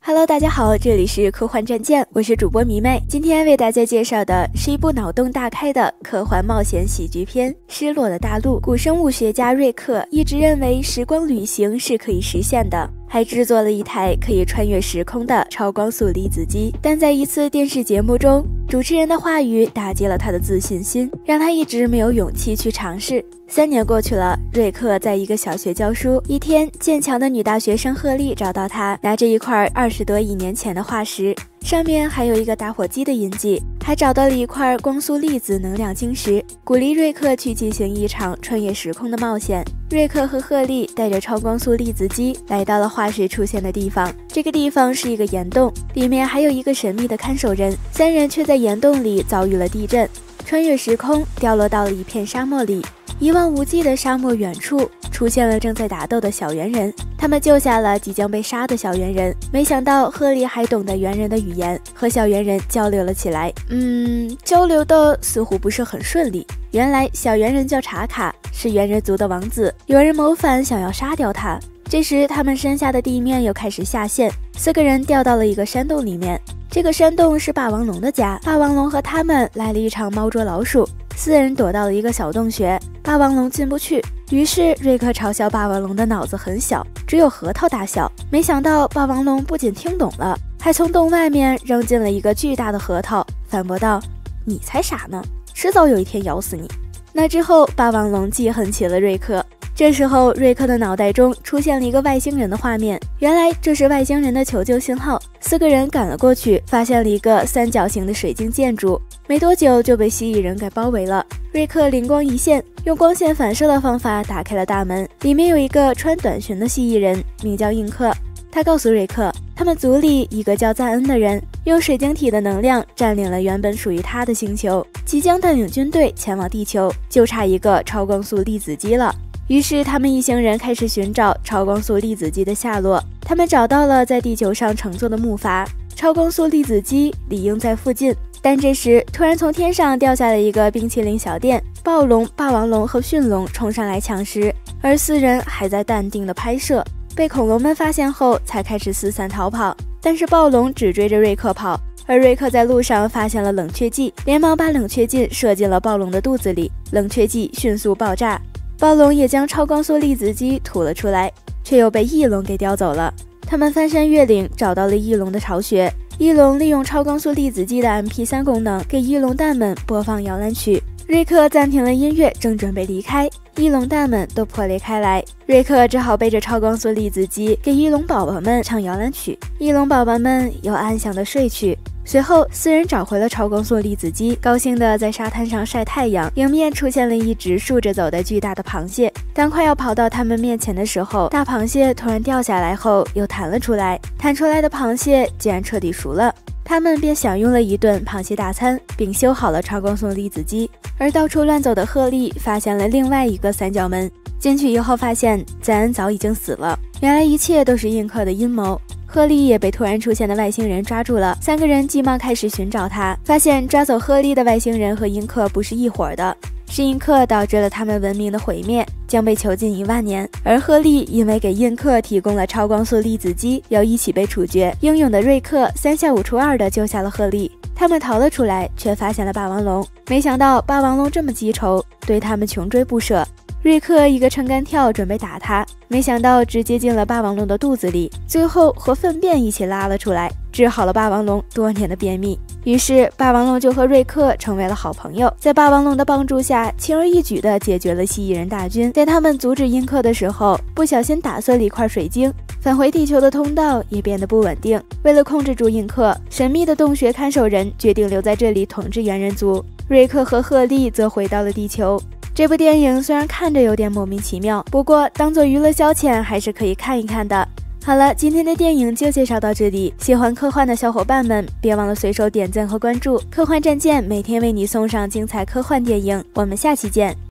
Hello， 大家好，这里是科幻战舰，我是主播迷妹。今天为大家介绍的是一部脑洞大开的科幻冒险喜剧片《失落的大陆》。古生物学家瑞克一直认为时光旅行是可以实现的，还制作了一台可以穿越时空的超光速粒子机。但在一次电视节目中，主持人的话语打击了他的自信心，让他一直没有勇气去尝试。3年过去了，瑞克在一个小学教书。一天，渐强的女大学生赫利找到他，拿着一块20多亿年前的化石，上面还有一个打火机的印记，还找到了一块光速粒子能量晶石，鼓励瑞克去进行一场穿越时空的冒险。瑞克和赫利带着超光速粒子机来到了化石出现的地方，这个地方是一个岩洞，里面还有一个神秘的看守人。3人却在岩洞里遭遇了地震，穿越时空掉落到了一片沙漠里。一望无际的沙漠远处出现了正在打斗的小猿人，他们救下了即将被杀的小猿人。没想到赫利还懂得猿人的语言，和小猿人交流了起来。交流的似乎不是很顺利。原来小猿人叫查卡，是猿人族的王子，有人谋反想要杀掉他。这时他们身下的地面又开始下陷，4个人掉到了一个山洞里面。这个山洞是霸王龙的家，霸王龙和他们来了一场猫捉老鼠，4人躲到了一个小洞穴，霸王龙进不去。于是瑞克嘲笑霸王龙的脑子很小，只有核桃大小。没想到霸王龙不仅听懂了，还从洞外面扔进了一个巨大的核桃，反驳道：“你才傻呢，迟早有一天咬死你。”那之后，霸王龙记恨起了瑞克。这时候，瑞克的脑袋中出现了一个外星人的画面，原来这是外星人的求救信号。4个人赶了过去，发现了一个3角形的水晶建筑，没多久就被蜥蜴人给包围了。瑞克灵光一现，用光线反射的方法打开了大门，里面有一个穿短裙的蜥蜴人，名叫印克。他告诉瑞克，他们族里一个叫赞恩的人用水晶体的能量占领了原本属于他的星球，即将带领军队前往地球，就差一个超光速粒子机了。于是他们一行人开始寻找超光速粒子机的下落。他们找到了在地球上乘坐的木筏，超光速粒子机理应在附近。但这时突然从天上掉下了一个冰淇淋小店，暴龙、霸王龙和驯龙冲上来抢食，而4人还在淡定的拍摄，被恐龙们发现后才开始四散逃跑。但是暴龙只追着瑞克跑，而瑞克在路上发现了冷却剂，连忙把冷却剂射进了暴龙的肚子里，冷却剂迅速爆炸。暴龙也将超光速粒子机吐了出来，却又被翼龙给叼走了。他们翻山越岭找到了翼龙的巢穴，翼龙利用超光速粒子机的 MP3 功能给翼龙蛋们播放摇篮曲。瑞克暂停了音乐，正准备离开，翼龙蛋们都破裂开来，瑞克只好背着超光速粒子机给翼龙宝宝们唱摇篮曲，翼龙宝宝们又安详的睡去。随后4人找回了超光速粒子机，高兴地在沙滩上晒太阳，迎面出现了一只竖着走的巨大的螃蟹。当快要跑到他们面前的时候，大螃蟹突然掉下来后又弹了出来，弹出来的螃蟹竟然彻底熟了。他们便享用了一顿螃蟹大餐，并修好了超光速粒子机。而到处乱走的赫利发现了另外一个3角门，进去以后发现赞恩早已经死了，原来一切都是印克的阴谋。赫利也被突然出现的外星人抓住了，3个人急忙开始寻找他，发现抓走赫利的外星人和印克不是一伙的，是印克导致了他们文明的毁灭，将被囚禁1万年。而赫利因为给印克提供了超光速粒子机，要一起被处决。英勇的瑞克3下5除2的救下了赫利，他们逃了出来，却发现了霸王龙。没想到霸王龙这么记仇，对他们穷追不舍。瑞克一个撑杆跳准备打他，没想到直接进了霸王龙的肚子里，最后和粪便一起拉了出来，治好了霸王龙多年的便秘。于是霸王龙就和瑞克成为了好朋友，在霸王龙的帮助下，轻而易举地解决了蜥蜴人大军。在他们阻止印克的时候，不小心打碎了一块水晶，返回地球的通道也变得不稳定。为了控制住印克，神秘的洞穴看守人决定留在这里统治猿人族，瑞克和赫利则回到了地球。这部电影虽然看着有点莫名其妙，不过当做娱乐消遣还是可以看一看的。好了，今天的电影就介绍到这里，喜欢科幻的小伙伴们别忘了随手点赞和关注科幻战舰，每天为你送上精彩科幻电影，我们下期见。